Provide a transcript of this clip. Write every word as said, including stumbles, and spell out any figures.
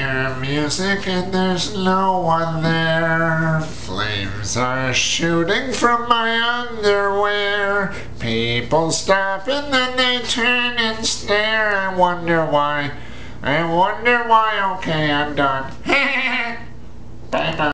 hear music and there's no one there. Flames are shooting from my underwear. People stop and then they turn and stare. I wonder why. I wonder why. Okay, I'm done. Bye bye.